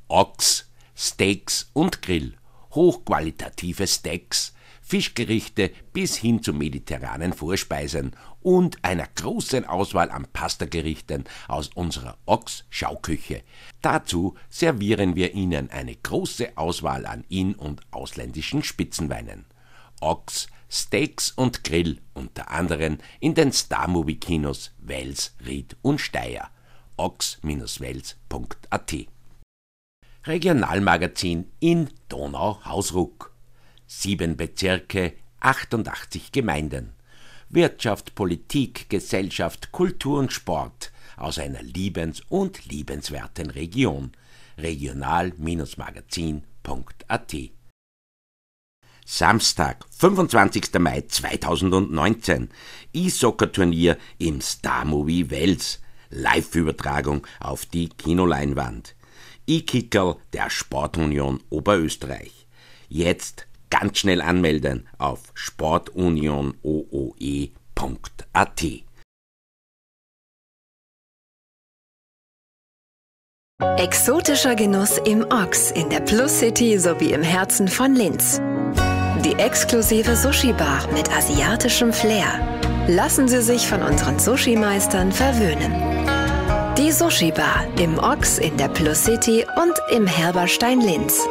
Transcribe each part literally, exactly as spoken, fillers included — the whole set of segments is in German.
Ochs, Steaks und Grill, hochqualitative Steaks, Fischgerichte bis hin zu mediterranen Vorspeisen und einer großen Auswahl an Pastagerichten aus unserer Ochs-Schauküche. Dazu servieren wir Ihnen eine große Auswahl an in- und ausländischen Spitzenweinen. Ochs, Steaks und Grill unter anderem in den Star-Movie-Kinos Wels, Ried und Steyr. ox Wels punkt a t. Regionalmagazin in Donau-Hausruck. Sieben Bezirke, achtundachtzig Gemeinden. Wirtschaft, Politik, Gesellschaft, Kultur und Sport aus einer liebens- und liebenswerten Region. regional-magazin punkt a t. Samstag, fünfundzwanzigster Mai zweitausendneunzehn. Eishockey-Turnier im Star-Movie Wels. Live-Übertragung auf die Kinoleinwand. E-Kickerl der Sportunion Oberösterreich. Jetzt ganz schnell anmelden auf sportunionooe punkt a t. Exotischer Genuss im Ochs in der Plus City sowie im Herzen von Linz. Die exklusive Sushi-Bar mit asiatischem Flair. Lassen Sie sich von unseren Sushi-Meistern verwöhnen. Die Sushi-Bar im Ochs in der Plus City und im Herberstein Linz.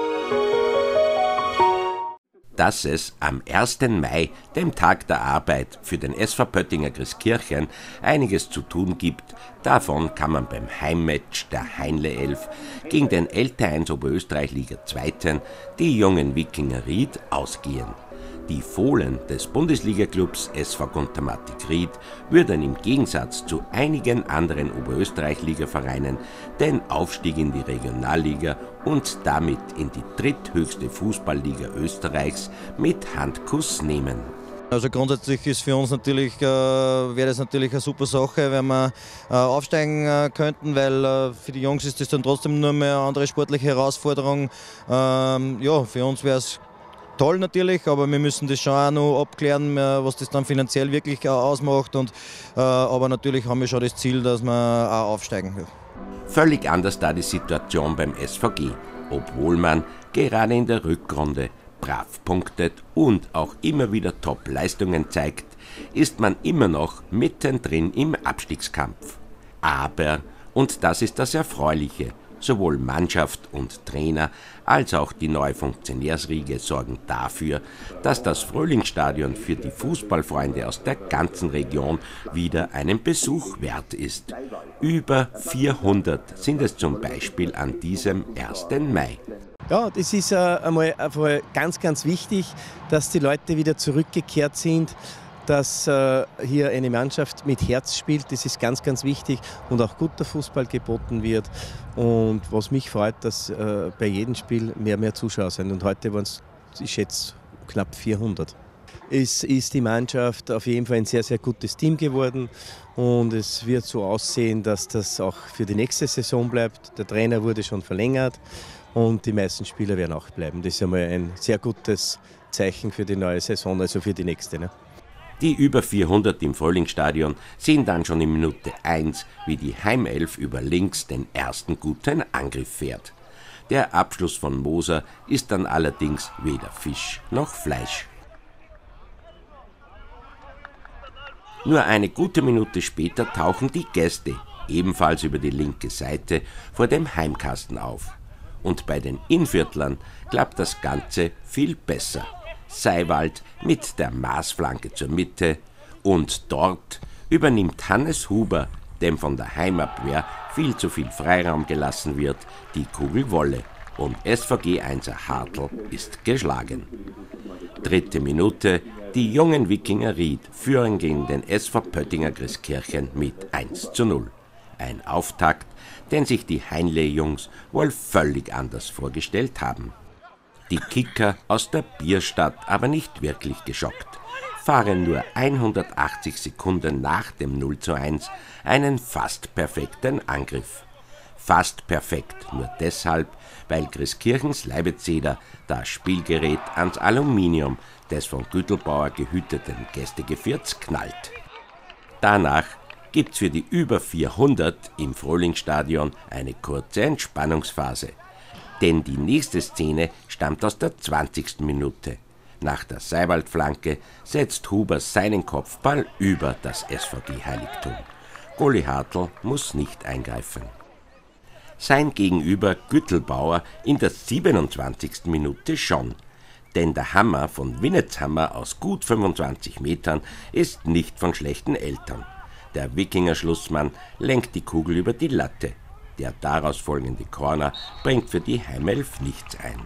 Dass es am ersten Mai, dem Tag der Arbeit, für den S V Pöttinger Christkirchen einiges zu tun gibt, davon kann man beim Heimmatch der Heinle elf gegen den L T eins Oberösterreich-Liga Zweiten, die jungen Wikinger Ried, ausgehen. Die Fohlen des Bundesliga-Clubs S V Guntermatik Ried würden im Gegensatz zu einigen anderen Oberösterreich-Liga-Vereinen den Aufstieg in die Regionalliga und damit in die dritthöchste Fußballliga Österreichs mit Handkuss nehmen. Also grundsätzlich ist für uns natürlich, äh, wäre das natürlich eine super Sache, wenn wir äh, aufsteigen äh, könnten, weil äh, für die Jungs ist das dann trotzdem nur mehr eine andere sportliche Herausforderung. Ähm, ja, für uns wäre es toll natürlich, aber wir müssen das schon auch noch abklären, was das dann finanziell wirklich ausmacht. Und, äh, aber natürlich haben wir schon das Ziel, dass wir auch aufsteigen. Völlig anders da die Situation beim S V G, obwohl man gerade in der Rückrunde brav punktet und auch immer wieder Top-Leistungen zeigt, ist man immer noch mittendrin im Abstiegskampf. Aber, und das ist das Erfreuliche, sowohl Mannschaft und Trainer als auch die neue Funktionärsriege sorgen dafür, dass das Frühlingsstadion für die Fußballfreunde aus der ganzen Region wieder einen Besuch wert ist. Über vierhundert sind es zum Beispiel an diesem ersten Mai. Ja, das ist äh, einmal einfach ganz, ganz wichtig, dass die Leute wieder zurückgekehrt sind, dass äh, hier eine Mannschaft mit Herz spielt. Das ist ganz, ganz wichtig und auch guter Fußball geboten wird. Und was mich freut, dass äh, bei jedem Spiel mehr und mehr Zuschauer sind. Und heute waren es, ich schätze, knapp vierhundert. Es ist die Mannschaft auf jeden Fall ein sehr, sehr gutes Team geworden. Und es wird so aussehen, dass das auch für die nächste Saison bleibt. Der Trainer wurde schon verlängert und die meisten Spieler werden auch bleiben. Das ist einmal ein sehr gutes Zeichen für die neue Saison, also für die nächste. Ne? Die über vierhundert im Frühlingsstadion sehen dann schon in Minute eins, wie die Heimelf über links den ersten guten Angriff fährt. Der Abschluss von Moser ist dann allerdings weder Fisch noch Fleisch. Nur eine gute Minute später tauchen die Gäste, ebenfalls über die linke Seite, vor dem Heimkasten auf. Und bei den Innviertlern klappt das Ganze viel besser. Seiwald mit der Maßflanke zur Mitte und dort übernimmt Hannes Huber, dem von der Heimabwehr viel zu viel Freiraum gelassen wird, die Kugelwolle und S V G einser Hartl ist geschlagen. Dritte Minute, die jungen Wikinger Ried führen gegen den S V Pöttinger Christkirchen mit eins zu null. Ein Auftakt, den sich die Heinle-Jungs wohl völlig anders vorgestellt haben. Die Kicker aus der Bierstadt aber nicht wirklich geschockt, fahren nur hundertachtzig Sekunden nach dem null zu eins einen fast perfekten Angriff. Fast perfekt nur deshalb, weil Christkirchens Leibezeder das Spielgerät ans Aluminium des von Güttelbauer gehüteten Gästegevierts knallt. Danach gibt's für die über vierhundert im Frühlingsstadion eine kurze Entspannungsphase. Denn die nächste Szene stammt aus der zwanzigsten Minute. Nach der Seiwald-Flanke setzt Huber seinen Kopfball über das S V G-Heiligtum. Goli Hartl muss nicht eingreifen. Sein Gegenüber Güttelbauer in der siebenundzwanzigsten Minute schon. Denn der Hammer von Winnetzhammer aus gut fünfundzwanzig Metern ist nicht von schlechten Eltern. Der Wikinger Schlussmann lenkt die Kugel über die Latte. Der daraus folgende Corner bringt für die Heimelf nichts ein.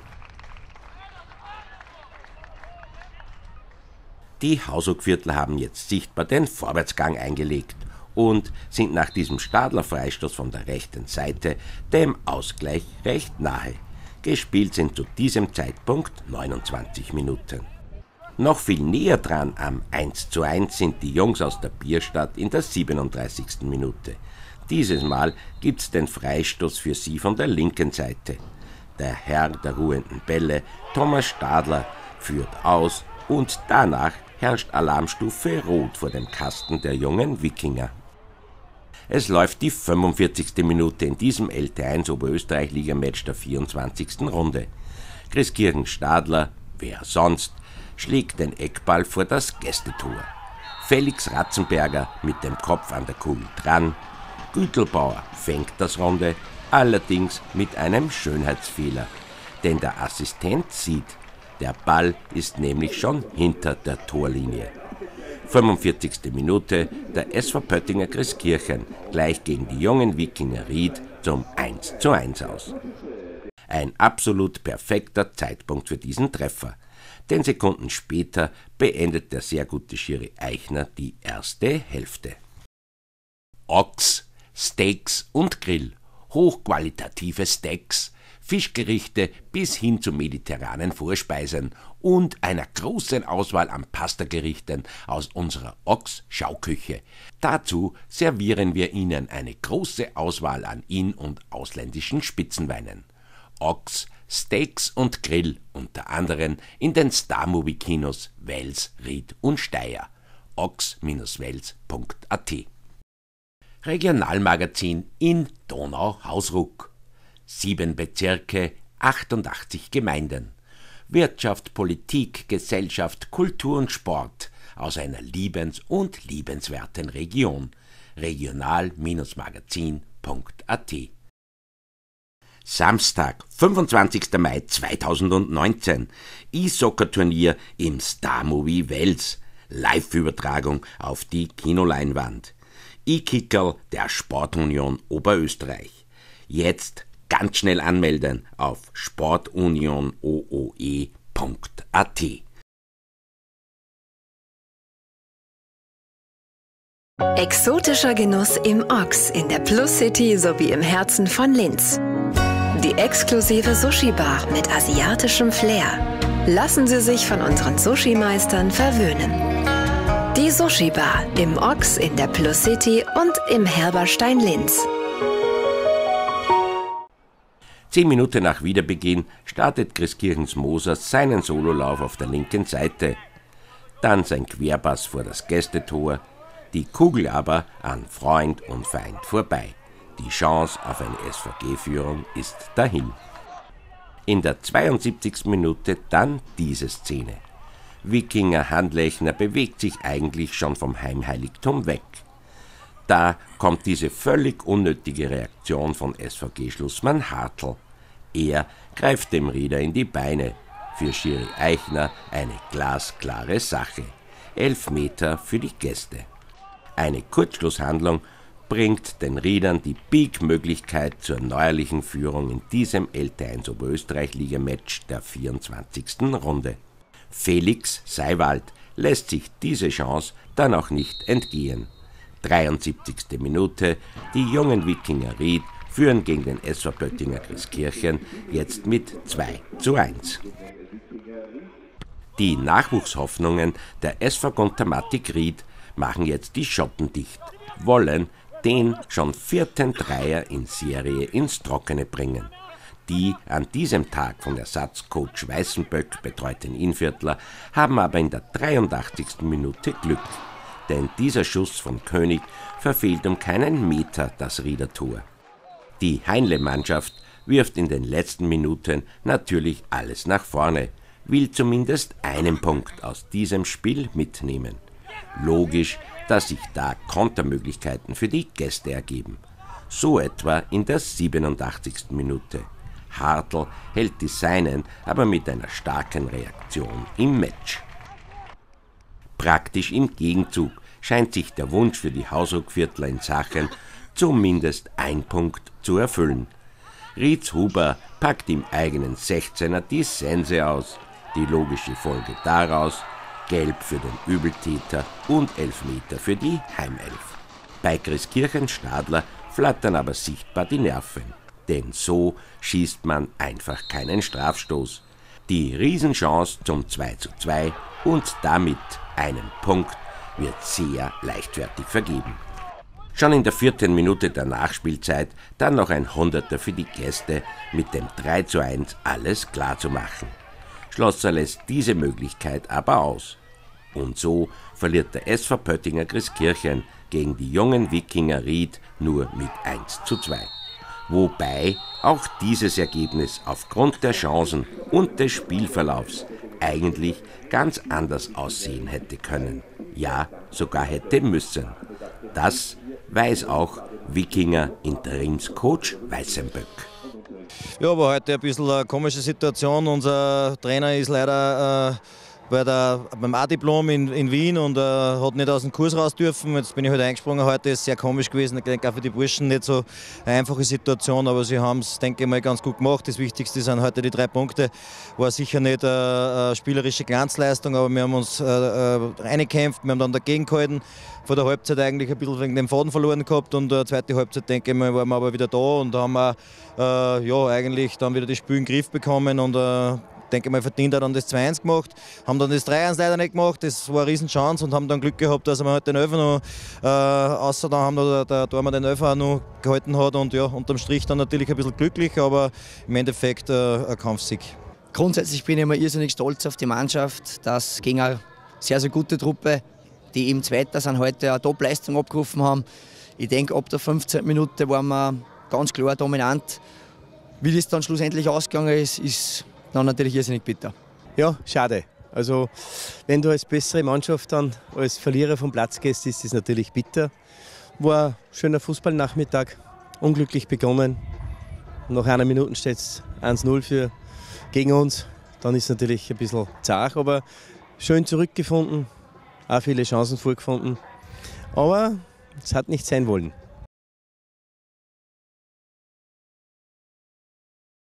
Die Hausruck-Viertler haben jetzt sichtbar den Vorwärtsgang eingelegt und sind nach diesem Stadler-Freistoß von der rechten Seite dem Ausgleich recht nahe. Gespielt sind zu diesem Zeitpunkt neunundzwanzig Minuten. Noch viel näher dran am eins zu eins sind die Jungs aus der Bierstadt in der siebenunddreißigsten Minute. Dieses Mal gibt's den Freistoß für sie von der linken Seite. Der Herr der ruhenden Bälle, Thomas Stadler, führt aus und danach herrscht Alarmstufe Rot vor dem Kasten der jungen Wikinger. Es läuft die fünfundvierzigste Minute in diesem L T eins Oberösterreich-Liga-Match der vierundzwanzigsten Runde. Christkirchen Stadler, wer sonst, schlägt den Eckball vor das Gästetor. Felix Ratzenberger mit dem Kopf an der Kugel dran. Güttelbauer fängt das Runde, allerdings mit einem Schönheitsfehler. Denn der Assistent sieht, der Ball ist nämlich schon hinter der Torlinie. fünfundvierzigste Minute, der S V Pöttinger Christkirchen gleich gegen die jungen Wikinger Ried zum eins zu eins aus. Ein absolut perfekter Zeitpunkt für diesen Treffer. Denn Sekunden später beendet der sehr gute Schiri Eichner die erste Hälfte. Ochs, Steaks und Grill, hochqualitative Steaks, Fischgerichte bis hin zu mediterranen Vorspeisen und einer großen Auswahl an Pastagerichten aus unserer Ochs-Schauküche. Dazu servieren wir Ihnen eine große Auswahl an in- und ausländischen Spitzenweinen. Ochs, Steaks und Grill, unter anderem in den Star-Movie-Kinos Wels, Ried und Steyr. ox Wels punkt a t. Regionalmagazin in Donau-Hausruck. Sieben Bezirke, achtundachtzig Gemeinden. Wirtschaft, Politik, Gesellschaft, Kultur und Sport aus einer liebens- und liebenswerten Region. regional-magazin punkt a t. Samstag, fünfundzwanzigster Mai zweitausendneunzehn. Eishockey-Turnier im Star-Movie Wels. Live-Übertragung auf die Kinoleinwand. E-Kickerl der Sportunion Oberösterreich. Jetzt ganz schnell anmelden auf sportunion o e punkt a t. Exotischer Genuss im Ox in der Plus City sowie im Herzen von Linz. Die exklusive Sushi-Bar mit asiatischem Flair. Lassen Sie sich von unseren Sushi-Meistern verwöhnen. Die Sushi-Bar im Ox in der Plus City und im Herberstein Linz. Zehn Minuten nach Wiederbeginn startet Christkirchens Moser seinen Sololauf auf der linken Seite. Dann sein Querpass vor das Gästetor, die Kugel aber an Freund und Feind vorbei. Die Chance auf eine S V G-Führung ist dahin. In der zweiundsiebzigsten Minute dann diese Szene. Wikinger Handlechner bewegt sich eigentlich schon vom Heimheiligtum weg. Da kommt diese völlig unnötige Reaktion von S V G-Schlussmann Hartl. Er greift dem Rieder in die Beine. Für Schiri Eichner eine glasklare Sache. Elf Meter für die Gäste. Eine Kurzschlusshandlung bringt den Riedern die Peak-Möglichkeit zur neuerlichen Führung in diesem L T eins Oberösterreich-Liga-Match der vierundzwanzigsten Runde. Felix Seiwald lässt sich diese Chance dann auch nicht entgehen. dreiundsiebzigste Minute, die jungen Wikinger Ried führen gegen den S V Pöttinger Christkirchen jetzt mit zwei zu eins. Die Nachwuchshoffnungen der S V Gontermatik Ried machen jetzt die Schotten dicht, wollen den schon vierten Dreier in Serie ins Trockene bringen. Die an diesem Tag von Ersatzcoach Weißenböck betreuten Innviertler haben aber in der dreiundachtzigsten Minute Glück, denn dieser Schuss von König verfehlt um keinen Meter das Riedertor. Die Heinle-Mannschaft wirft in den letzten Minuten natürlich alles nach vorne, will zumindest einen Punkt aus diesem Spiel mitnehmen. Logisch, dass sich da Kontermöglichkeiten für die Gäste ergeben. So etwa in der siebenundachtzigsten Minute. Hartl hält die Seinen aber mit einer starken Reaktion im Match. Praktisch im Gegenzug scheint sich der Wunsch für die Hausruckviertler in Sachem zumindest ein Punkt zu erfüllen. Rietz Huber packt im eigenen sechzehner die Sense aus. Die logische Folge daraus: Gelb für den Übeltäter und Elfmeter für die Heimelf. Bei Christkirchen-Stadler flattern aber sichtbar die Nerven. Denn so schießt man einfach keinen Strafstoß. Die Riesenchance zum zwei zu zwei und damit einen Punkt wird sehr leichtfertig vergeben. Schon in der vierten Minute der Nachspielzeit dann noch ein Hunderter für die Gäste, mit dem drei zu eins alles klar zu machen. Schlosser lässt diese Möglichkeit aber aus. Und so verliert der S V Pöttinger Christkirchen gegen die jungen Wikinger Ried nur mit eins zu zwei. Wobei auch dieses Ergebnis aufgrund der Chancen und des Spielverlaufs eigentlich ganz anders aussehen hätte können. Ja, sogar hätte müssen. Das weiß auch Wikinger Interimscoach Weißenböck. Ja, aber heute ein bisschen eine komische Situation. Unser Trainer ist leider äh, bei der, beim A-Diplom in, in Wien und äh, hat nicht aus dem Kurs raus dürfen. Jetzt bin ich heute eingesprungen. Heute ist sehr komisch gewesen. Ich denke auch für die Burschen nicht so eine einfache Situation, aber sie haben es, denke ich mal, ganz gut gemacht. Das Wichtigste sind heute die drei Punkte. War sicher nicht eine, eine spielerische Glanzleistung, aber wir haben uns äh, äh, reingekämpft, wir haben dann dagegen gehalten. Vor der Halbzeit eigentlich ein bisschen wegen dem Faden verloren gehabt und die zweite Halbzeit, denke ich mal, waren wir aber wieder da und haben auch, äh, ja, eigentlich dann wieder das Spiel in den Griff bekommen und äh, denke mal, verdient hat dann das zwei eins gemacht, haben dann das drei eins leider nicht gemacht, das war eine Riesenchance und haben dann Glück gehabt, dass wir halt den Elfer noch, äh, außer dann haben wir der Tormann den Elfer noch gehalten hat und ja, unterm Strich dann natürlich ein bisschen glücklich, aber im Endeffekt äh, ein Kampfsieg. Grundsätzlich bin ich immer irrsinnig stolz auf die Mannschaft, dass gegen eine sehr, sehr gute Truppe, die im Zweiten sind, heute eine Top-Leistung abgerufen haben. Ich denke, ab der fünfzehnten Minute waren wir ganz klar dominant. Wie das dann schlussendlich ausgegangen ist, ist dann natürlich irrsinnig bitter. Ja, schade. Also wenn du als bessere Mannschaft dann als Verlierer vom Platz gehst, ist das natürlich bitter. War ein schöner Fußballnachmittag, unglücklich begonnen. Nach einer Minute steht es eins null für gegen uns. Dann ist es natürlich ein bisschen zart, aber schön zurückgefunden, auch viele Chancen vorgefunden. Aber es hat nicht sein wollen.